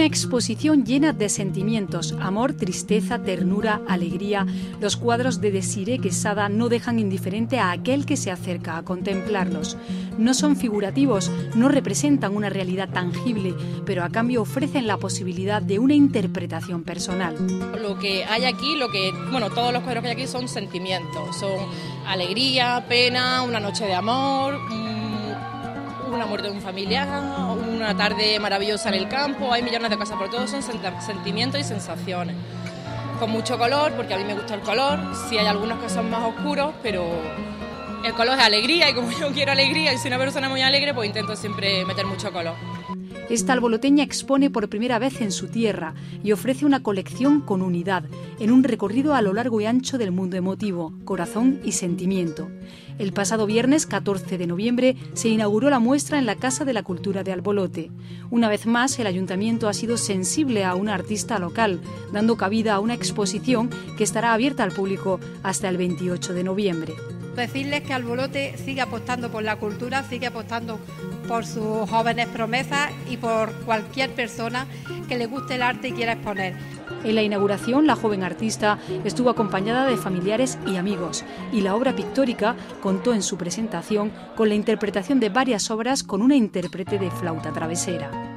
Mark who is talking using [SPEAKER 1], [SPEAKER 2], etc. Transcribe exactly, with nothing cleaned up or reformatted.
[SPEAKER 1] exposición llena de sentimientos, amor, tristeza, ternura, alegría. Los cuadros de Desiré Quesada no dejan indiferente a aquel que se acerca a contemplarlos. No son figurativos, no representan una realidad tangible, pero a cambio ofrecen la posibilidad de una interpretación personal.
[SPEAKER 2] Lo que hay aquí, lo que, bueno, todos los cuadros que hay aquí son sentimientos, son alegría, pena, una noche de amor, una muerte de un familiar, una tarde maravillosa en el campo, hay millones de cosas, pero todos son sentimientos y sensaciones. Con mucho color, porque a mí me gusta el color, sí hay algunos que son más oscuros, pero el color es alegría y como yo quiero alegría y soy una persona muy alegre, pues intento siempre meter mucho color.
[SPEAKER 1] Esta alboloteña expone por primera vez en su tierra y ofrece una colección con unidad, en un recorrido a lo largo y ancho del mundo emotivo, corazón y sentimiento. El pasado viernes catorce de noviembre se inauguró la muestra en la Casa de la Cultura de Albolote. Una vez más, el ayuntamiento ha sido sensible a una artista local, dando cabida a una exposición que estará abierta al público hasta el veintiocho de noviembre.
[SPEAKER 3] Decirles que Albolote sigue apostando por la cultura, sigue apostando por sus jóvenes promesas y por cualquier persona que le guste el arte y quiera exponer.
[SPEAKER 1] En la inauguración, la joven artista estuvo acompañada de familiares y amigos, y la obra pictórica contó en su presentación con la interpretación de varias obras con una intérprete de flauta travesera.